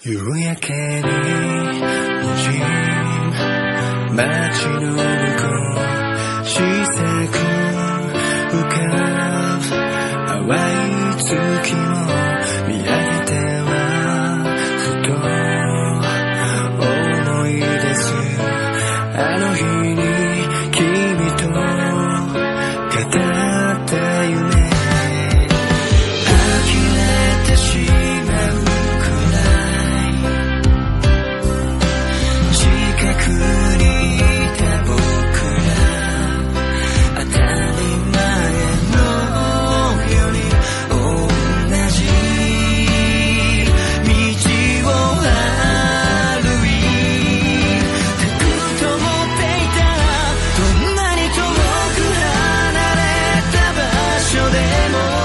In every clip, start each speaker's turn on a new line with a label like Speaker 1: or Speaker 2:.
Speaker 1: 夕焼けに滲む街の向こう小さく浮かぶ淡い月も見上げてはふと思い出すあの日に君と語った夢呆れてしまうくらい近くにいた僕ら当たり前のように同じ道を歩いてくと思っていたどんなに遠く離れた場所でも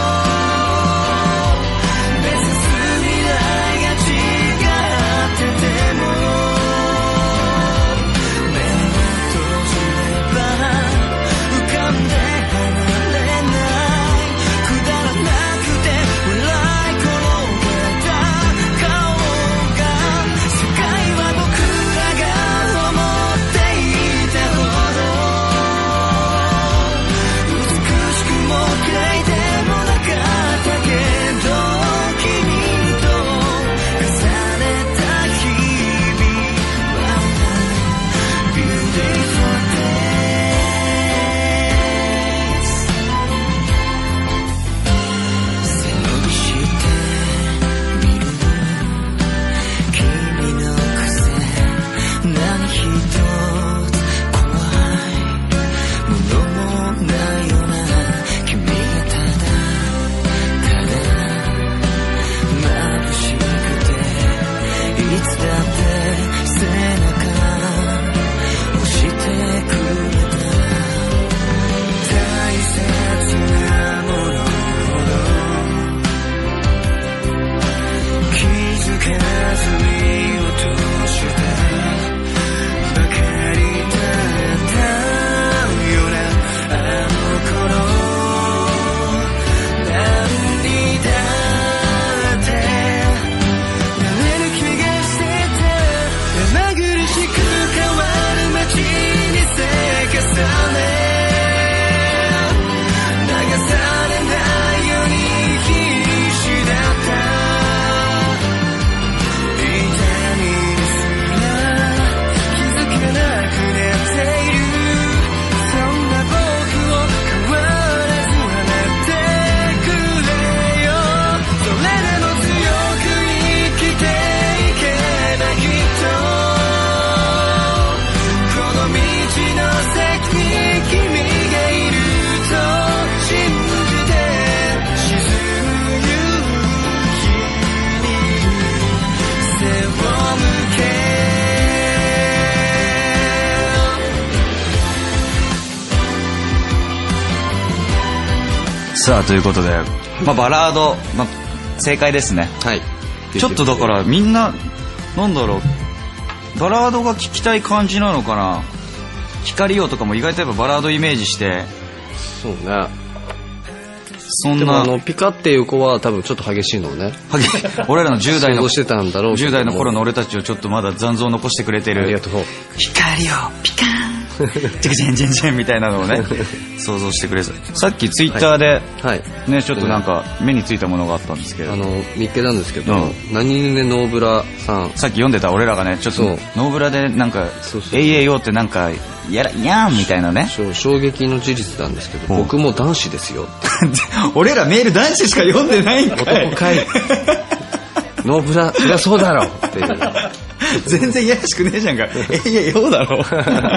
Speaker 2: さあということで、バラード、正解ですね。
Speaker 3: はい。
Speaker 2: ちょっとだからみんななんだろう、バラードが聴きたい感じなのかな。光よとかも意外とやっぱバラードイメージして。
Speaker 3: そうね。
Speaker 2: そんな
Speaker 3: でもピカっていう子は多分ちょっと激しいのね。
Speaker 2: 俺らの10代の
Speaker 3: してたんだろう
Speaker 2: 10代の頃の俺たちをちょっとまだ残像を残してくれてる。
Speaker 3: ありがとう。
Speaker 2: 光よピカーンチクチェンチェンチェンみたいなのをね想像してくれそう。さっきツイッターで、ね、ちょっとなんか目についたものがあったんですけど、
Speaker 3: 見っけたんですけど、何ねノーブラさん、
Speaker 2: さっき読んでた俺らがねちょっとノーブラでなんかえいえいよってなんかやーんみたいなね、
Speaker 3: 衝撃の事実なんですけど、僕も男子ですよ
Speaker 2: 俺らメール男子しか読んでないんかい。
Speaker 3: 男かいノーブラそりゃそうだろっていう
Speaker 2: 全然いやらしくねえじゃんか。いやようだろ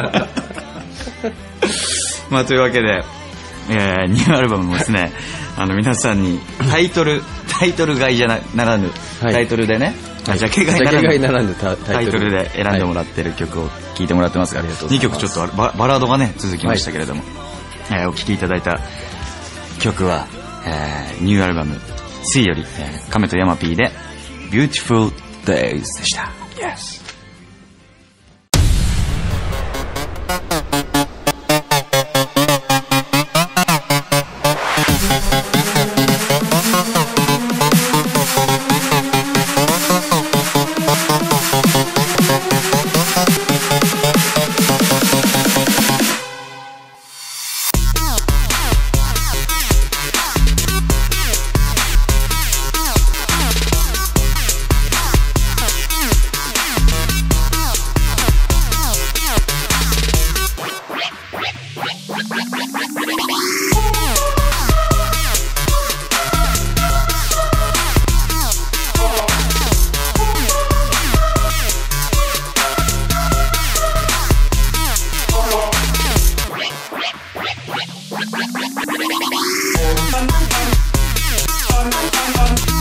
Speaker 2: まあというわけで、ニューアルバムもですね皆さんにタイトル買いじゃ ならぬタイトルでね、ジャケ買いならぬタイトルで選んでもらってる曲を聴いてもらってますが、2曲ちょっとバラードがね続きましたけれども、お聴きいただいた曲は、ニューアルバム3より、亀とヤマピーで Beautiful Days でした。Yes。
Speaker 1: う